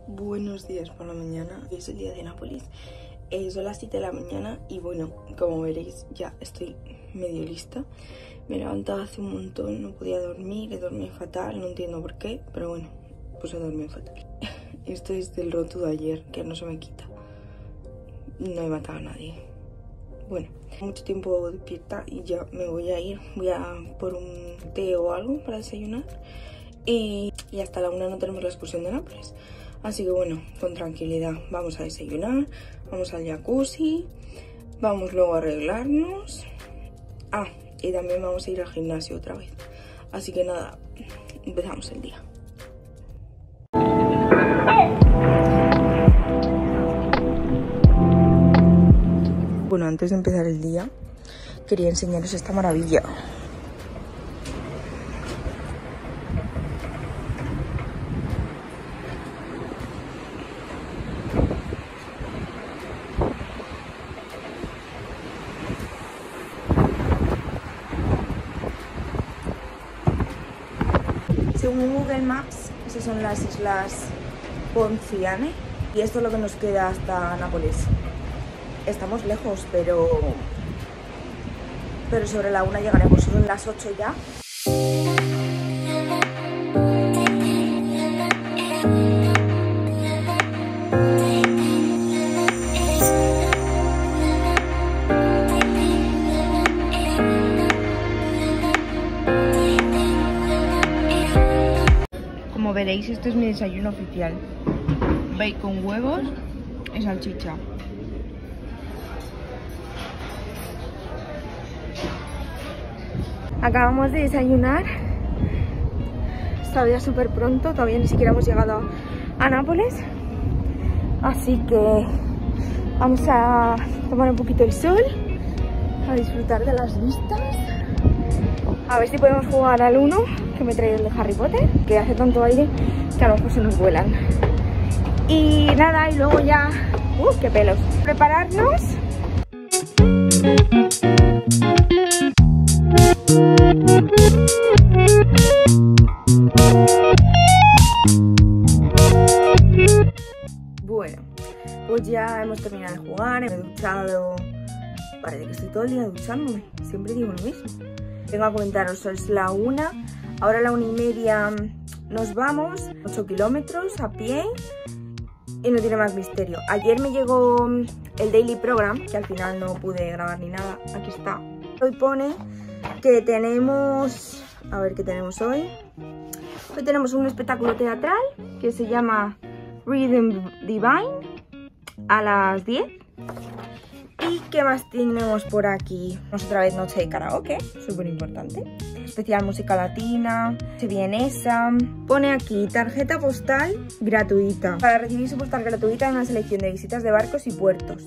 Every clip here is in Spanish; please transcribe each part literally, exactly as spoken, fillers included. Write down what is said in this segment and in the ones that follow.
Buenos días por la mañana, hoy es el día de Nápoles. eh, Son las siete de la mañana y bueno, como veréis ya estoy medio lista. Me he levantado hace un montón, no podía dormir, he dormido fatal, no entiendo por qué, pero bueno, pues he dormido fatal. Esto es del roto de ayer, que no se me quita. No he matado a nadie. Bueno, mucho tiempo despierta y ya me voy a ir. Voy a por un té o algo para desayunar. Y, y hasta la una no tenemos la excursión de Nápoles. Así que bueno, con tranquilidad vamos a desayunar, vamos al jacuzzi, vamos luego a arreglarnos. Ah, y también vamos a ir al gimnasio otra vez. Así que nada, empezamos el día. Bueno, antes de empezar el día, quería enseñaros esta maravilla. Según Google Maps, esas son las islas Ponciane y esto es lo que nos queda hasta Nápoles. Estamos lejos, pero pero sobre la una llegaremos. Son las ocho ya. Como veréis, este es mi desayuno oficial: bacon, huevos y salchicha. Acabamos de desayunar. Es todavía súper pronto, todavía ni siquiera hemos llegado a Nápoles. Así que vamos a tomar un poquito el sol, a disfrutar de las vistas. A ver si podemos jugar al uno, que me he traído el de Harry Potter, que hace tanto aire que a lo mejor se nos vuelan. Y nada, y luego ya... ¡Uh, qué pelos! Prepararnos. Bueno, pues ya hemos terminado de jugar, me he duchado. Parece que estoy todo el día duchándome, siempre digo lo mismo. Vengo a comentaros, es la una, ahora a la una y media nos vamos, ocho kilómetros a pie y no tiene más misterio. Ayer me llegó el Daily Program, que al final no pude grabar ni nada, aquí está. Hoy pone que tenemos, a ver qué tenemos hoy. Hoy tenemos un espectáculo teatral que se llama Rhythm Divine a las diez. ¿Y qué más tenemos por aquí? Otra vez noche de karaoke, súper importante. Especial música latina, vienesa. Pone aquí tarjeta postal gratuita. Para recibir su postal gratuita en una selección de visitas de barcos y puertos.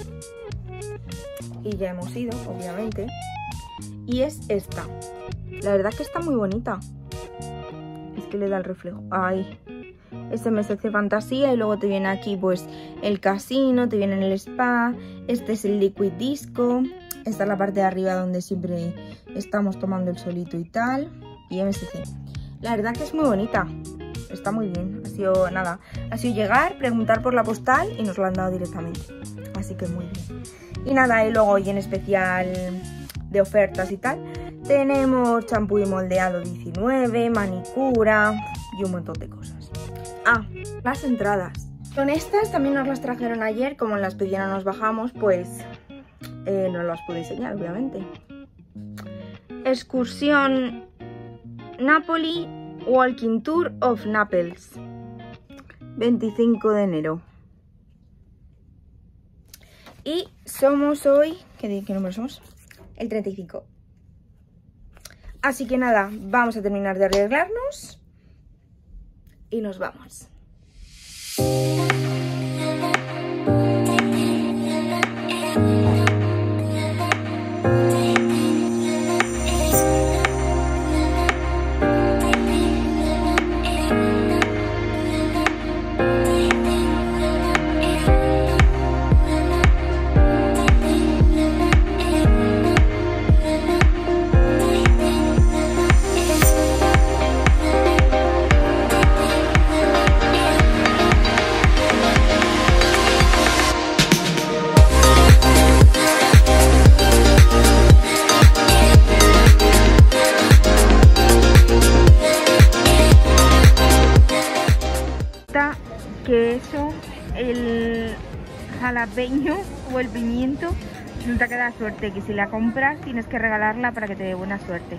Y ya hemos ido, obviamente. Y es esta. La verdad que está muy bonita. Es que le da el reflejo. Ay. S M S C Fantasía, y luego te viene aquí pues el casino, te viene el spa, este es el Liquid Disco, esta es la parte de arriba donde siempre estamos tomando el solito y tal, y M S C. La verdad que es muy bonita, está muy bien, ha sido nada, ha sido llegar, preguntar por la postal y nos lo han dado directamente, así que muy bien. Y nada, y luego hoy en especial de ofertas y tal, tenemos champú y moldeado diecinueve, manicura y un montón de cosas. Ah, las entradas. Con estas también nos las trajeron ayer, como en la expedición no nos bajamos, pues eh, no las pude enseñar, obviamente. Excursión Napoli Walking Tour of Naples, veinticinco de enero. Y somos hoy, ¿qué, qué número somos? El treinta y cinco. Así que nada, vamos a terminar de arreglarnos y nos vamos. el jalapeño o el pimiento resulta que da suerte, que si la compras tienes que regalarla para que te dé buena suerte.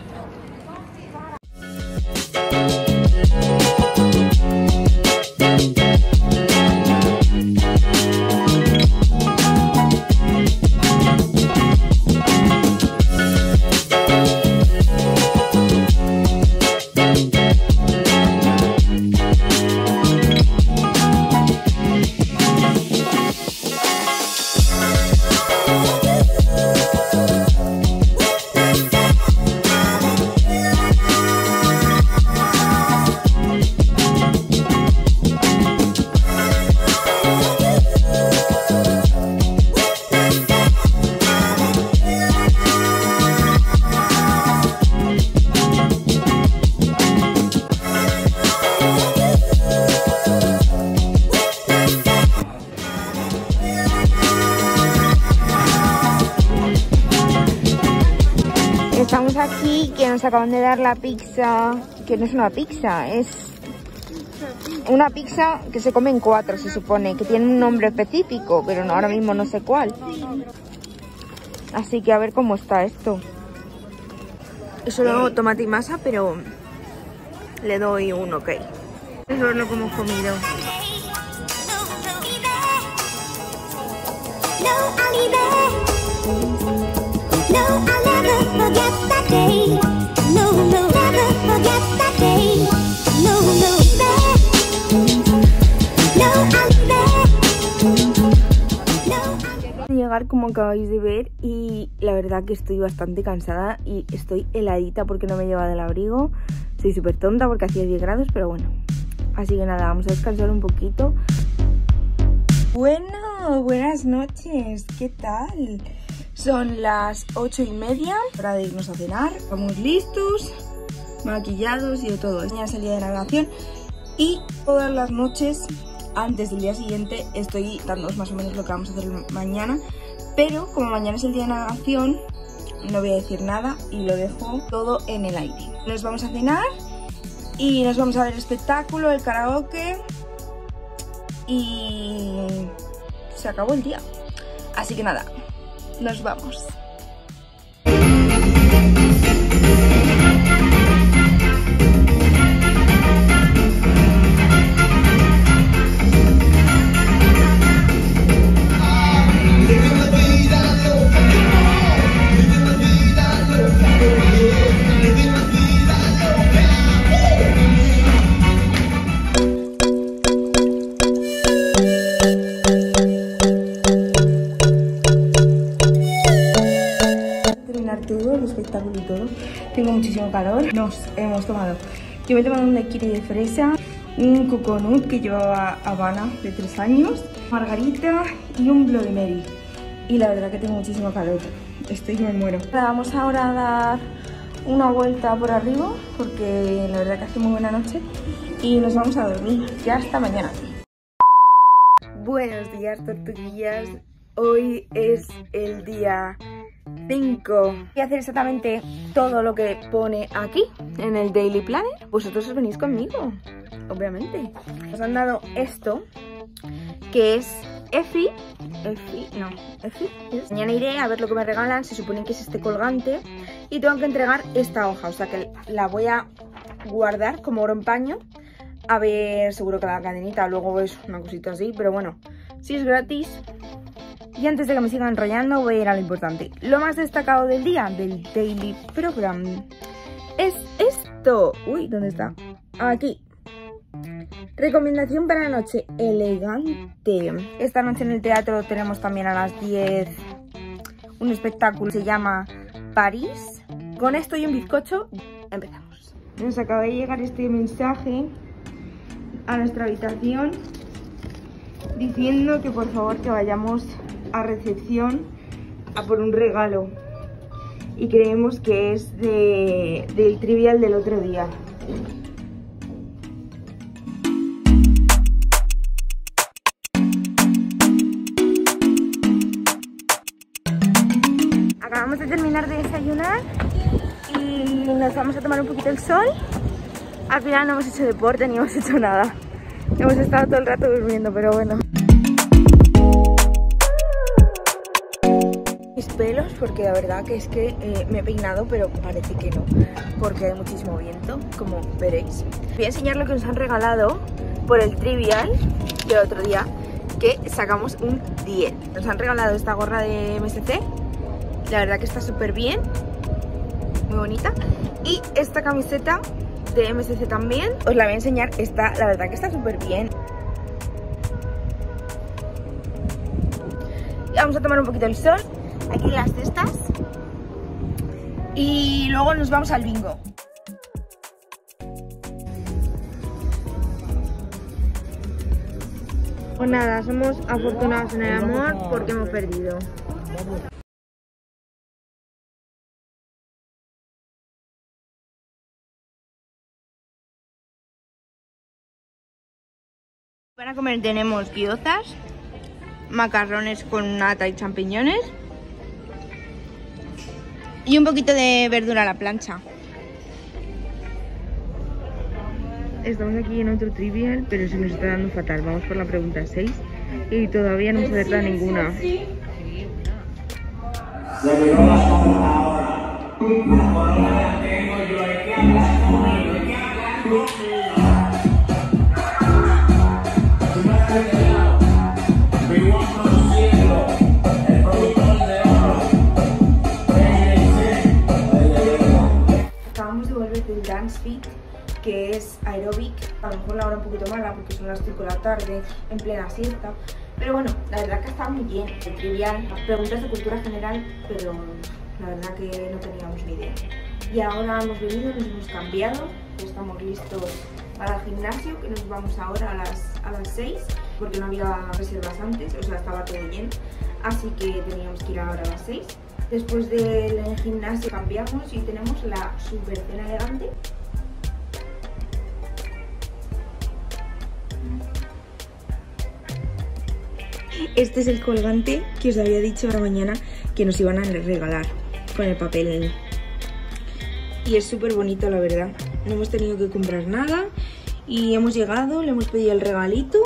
Estamos aquí, que nos acaban de dar la pizza, que no es una pizza, es una pizza que se come en cuatro, se supone, que tiene un nombre específico, pero no, ahora mismo no sé cuál. Así que a ver cómo está esto. Es solo tomate y masa, pero le doy un ok. Eso es lo que hemos comido. No, I'll never forget that day. No, no, never forget that day. No, no, no, I'll llegar como acabáis de ver y la verdad que estoy bastante cansada y estoy heladita porque no me he llevado el abrigo. Soy súper tonta porque hacía diez grados, pero bueno. Así que nada, vamos a descansar un poquito. Bueno, buenas noches, ¿qué tal? Son las ocho y media, hora de irnos a cenar. Estamos listos, maquillados y de todo. Mañana es el día de navegación y todas las noches antes del día siguiente estoy dándoos más o menos lo que vamos a hacer mañana. Pero como mañana es el día de navegación, no voy a decir nada y lo dejo todo en el aire. Nos vamos a cenar y nos vamos a ver el espectáculo, el karaoke y se acabó el día. Así que nada. Nos vamos. Todo el espectáculo y todo. Tengo muchísimo calor. Nos hemos tomado. Yo me he tomado un daiquiri de fresa, un coconut que llevaba Habana de tres años, margarita y un Bloody Mary. Y la verdad que tengo muchísimo calor. Estoy que me muero. Vamos ahora a dar una vuelta por arriba porque la verdad que hace muy buena noche y nos vamos a dormir. Ya hasta mañana. Buenos días, tortuguillas. Hoy es el día cinco. Voy a hacer exactamente todo lo que pone aquí en el Daily Planner. Vosotros os venís conmigo, obviamente. Nos han dado esto, que es Efi. Efi, no, Efi. ¿Es? Mañana iré a ver lo que me regalan. Se supone que es este colgante. Y tengo que entregar esta hoja, o sea que la voy a guardar como oro en paño. A ver, seguro que la cadenita luego es una cosita así, pero bueno, si es gratis. Y antes de que me siga enrollando voy a ir a lo importante. Lo más destacado del día, del Daily Program, es esto. Uy, ¿dónde está? Aquí. Recomendación para la noche elegante. Esta noche en el teatro tenemos también a las diez un espectáculo, se llama París. Con esto y un bizcocho empezamos. Nos acaba de llegar este mensaje a nuestra habitación diciendo que por favor que vayamos a recepción a por un regalo y creemos que es de, del trivial del otro día. Acabamos de terminar de desayunar y nos vamos a tomar un poquito el sol. Al final no hemos hecho deporte ni hemos hecho nada. Hemos estado todo el rato durmiendo, pero bueno. Mis pelos, porque la verdad que es que eh, me he peinado, pero parece que no, porque hay muchísimo viento, como veréis. Voy a enseñar lo que nos han regalado por el Trivial del otro día, que sacamos un diez. Nos han regalado esta gorra de M S C, la verdad que está súper bien, muy bonita. Y esta camiseta de M S C también, os la voy a enseñar, está, la verdad que está súper bien. Y vamos a tomar un poquito el sol, aquí las cestas, y luego nos vamos al bingo. Pues nada, somos afortunados en el amor porque hemos perdido. Para comer tenemos guiozas, macarrones con nata y champiñones y un poquito de verdura a la plancha. Estamos aquí en otro Trivial, pero se nos está dando fatal. Vamos por la pregunta seis y todavía no hemos acertado ninguna. Acabamos de volver del Dance Fit, que es aeróbic. A lo mejor la hora un poquito mala porque son las cinco de la tarde, en plena siesta. Pero bueno, la verdad que está muy bien. El Trivial, preguntas de cultura general, pero la verdad que no teníamos ni idea. Y ahora hemos venido, nos hemos cambiado, estamos listos para el gimnasio, que nos vamos ahora a las, a las seis, porque no había reservas antes, o sea, estaba todo lleno. Así que teníamos que ir ahora a las seis. Después del gimnasio cambiamos y tenemos la super cena elegante. Este es el colgante que os había dicho esta mañana que nos iban a regalar con el papel. Y es súper bonito, la verdad. No hemos tenido que comprar nada y hemos llegado, le hemos pedido el regalito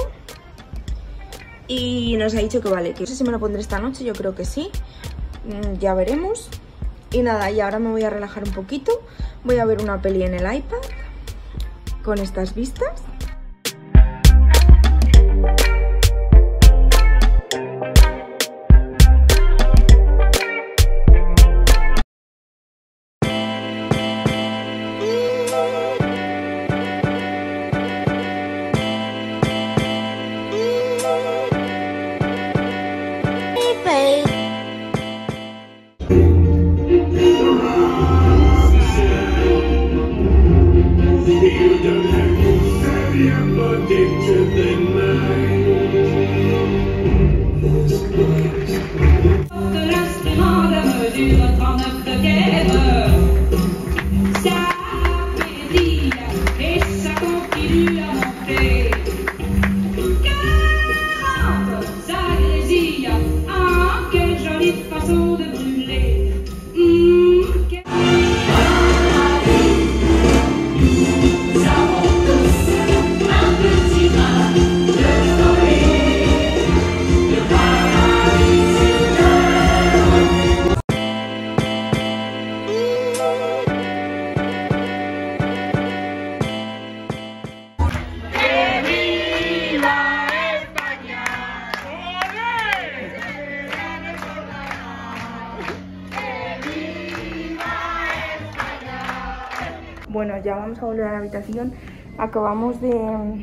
y nos ha dicho que vale, que no sé si me lo pondré esta noche, yo creo que sí. Ya veremos. Y nada, y ahora me voy a relajar un poquito. Voy a ver una peli en el iPad con estas vistas. Bueno, ya vamos a volver a la habitación. Acabamos de,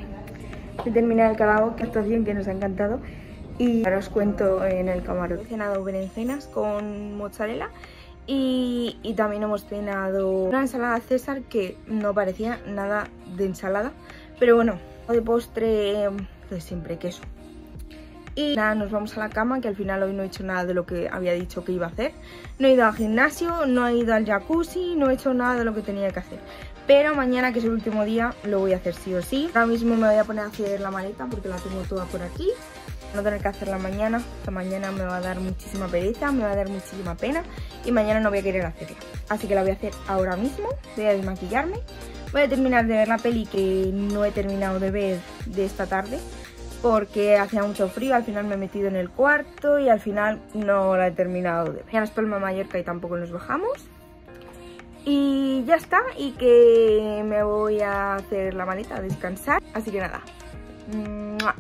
de terminar el karaoke, actuación que nos ha encantado. Y ahora os cuento en el camarote. He cenado berenjenas con mozzarella y, y también hemos cenado una ensalada César que no parecía nada de ensalada. Pero bueno, de postre, pues siempre queso. Y nada, nos vamos a la cama, que al final hoy no he hecho nada de lo que había dicho que iba a hacer. No he ido al gimnasio, no he ido al jacuzzi, no he hecho nada de lo que tenía que hacer. Pero mañana, que es el último día, lo voy a hacer sí o sí. Ahora mismo me voy a poner a hacer la maleta porque la tengo toda por aquí. No tener que hacerla mañana, esta mañana me va a dar muchísima pereza, me va a dar muchísima pena y mañana no voy a querer hacerla. Así que la voy a hacer ahora mismo, voy a desmaquillarme, voy a terminar de ver la peli que no he terminado de ver de esta tarde porque hacía mucho frío, al final me he metido en el cuarto y al final no la he terminado de ver. Ya nos Palma Mallorca y tampoco nos bajamos. Y ya está, y que me voy a hacer la maleta a descansar, así que nada. ¡Mua!